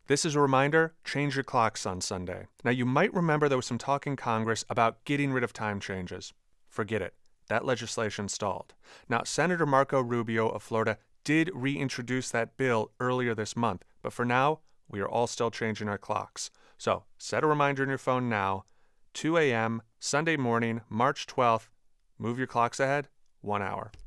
This is a reminder, change your clocks on Sunday. Now, you might remember there was some talk in Congress about getting rid of time changes. Forget it. That legislation stalled. Now, Senator Marco Rubio of Florida did reintroduce that bill earlier this month, but for now, we are all still changing our clocks. So, set a reminder in your phone now, 2 a.m., Sunday morning, March 12th. Move your clocks ahead 1 hour.